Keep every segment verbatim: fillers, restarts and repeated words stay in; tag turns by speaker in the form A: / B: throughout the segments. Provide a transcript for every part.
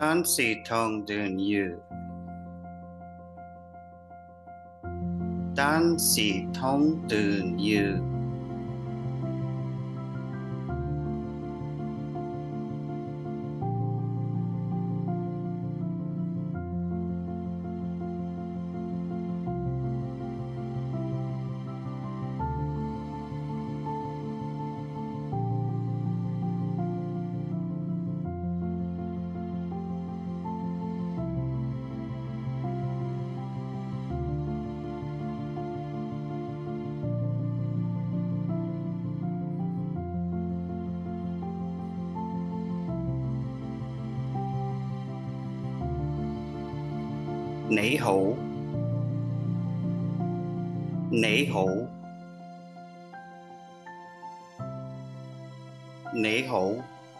A: Tan sĩ thông đường như. Tan sĩ thông đường như. Nỉ hữu. Nỉ hữu. Nỉ hữu.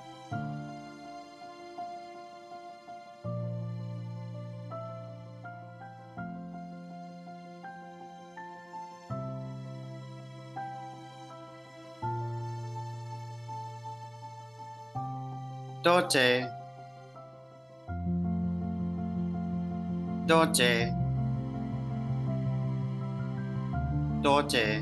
A: Đô chê. Đô chê. Đô chê.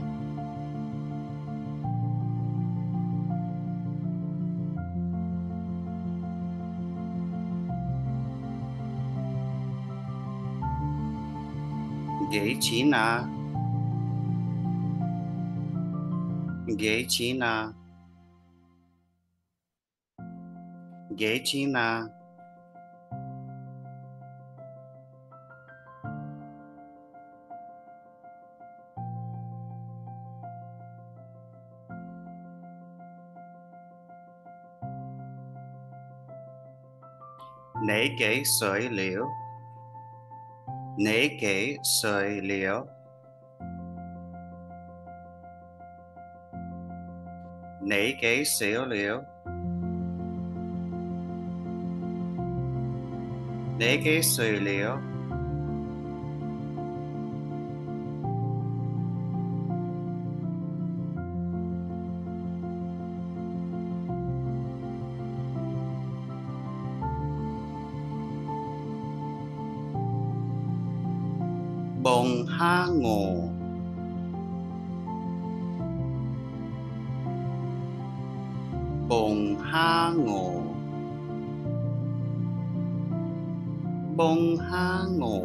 A: Ghế chí na. Ghế chí na. Ghế chí na. Nể kể sợi liễu. Nể kể sợi liễu. Nể kể sợi liễu. Nể kể sợi liễu. Bồng ha ngộ. Bồng ha ngộ. Bồng ha ngộ.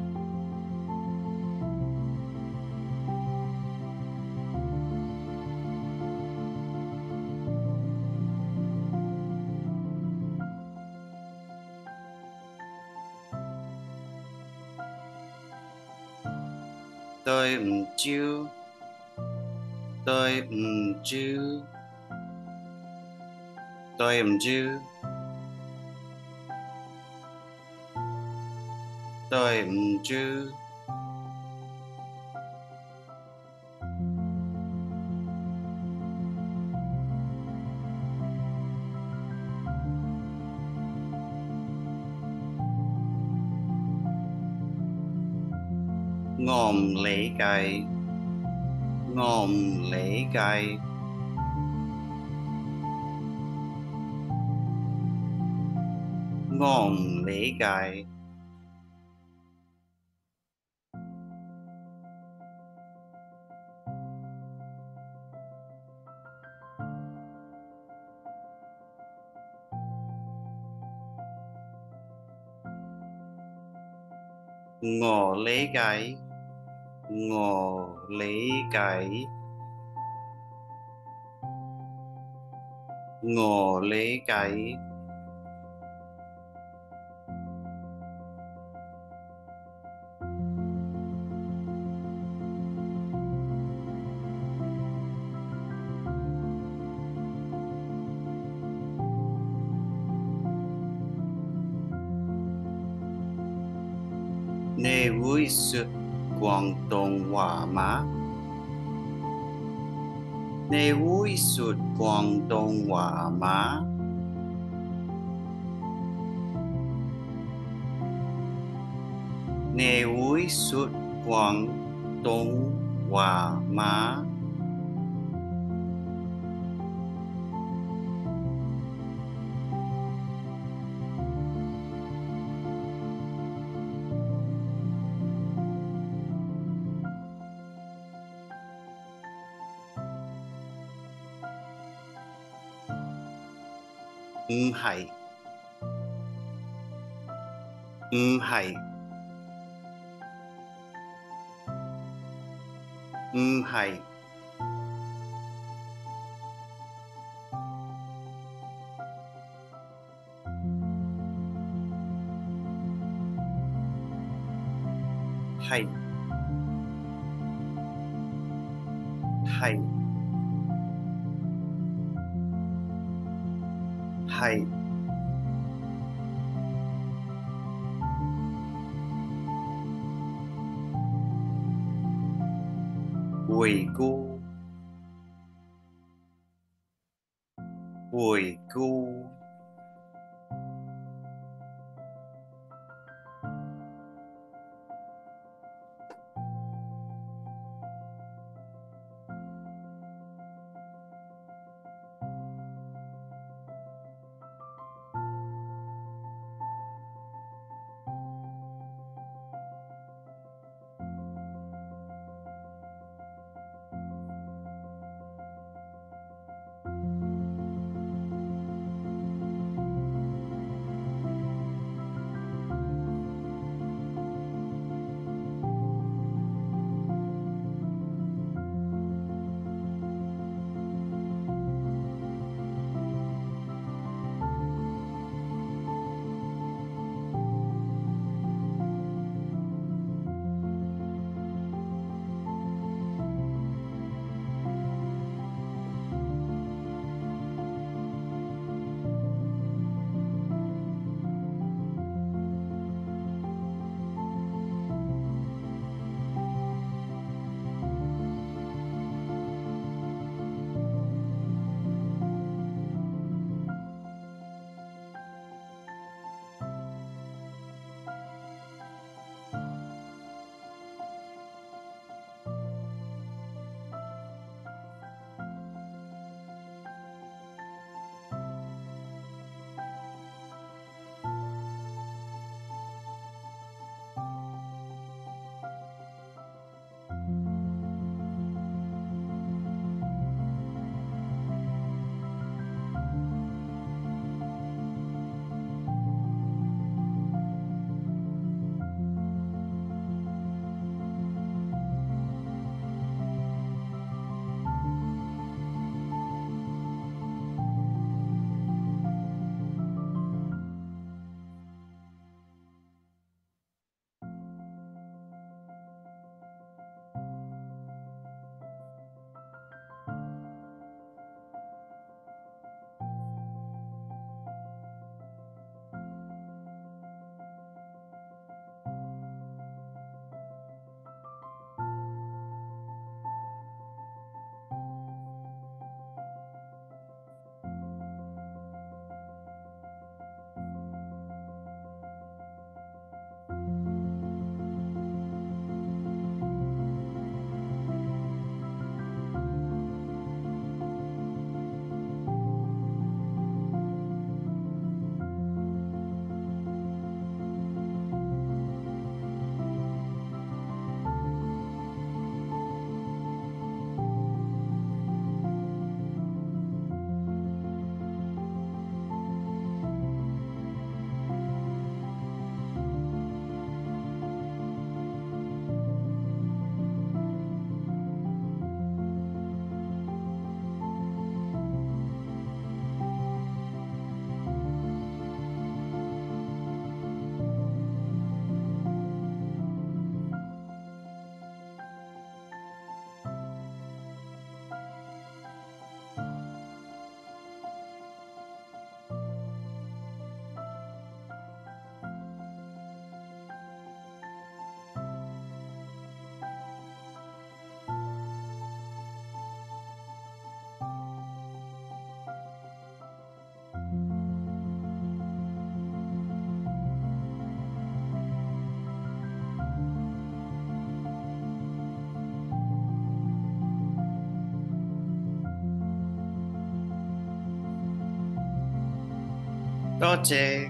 A: Tôi唔知. Tôi唔知. Tôi唔知. Tôi唔知. Ngòm lý解. Ngòm lý解. Ngòm lý解. Ngò lý解. Ngò lý解. Ngò lý解. Nê vui sụt Quảng Đông Hòa má. Nê vui sụt Quảng Đông Hòa má. Nê vui sụt Quảng Đông Hòa má. ừm hay ừm hay ừm hay hay hay hay Ui gu Ui gu Doce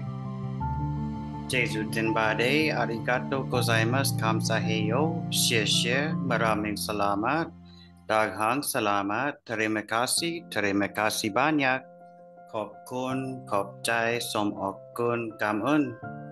A: Jesu Dinbade Arigato gozaimasu kamsaheyo Shie maraming salamat Daghang salamat Terima kasih Terima kasih banyak ขอบคุณขอบใจสมออกเกินcảm ơn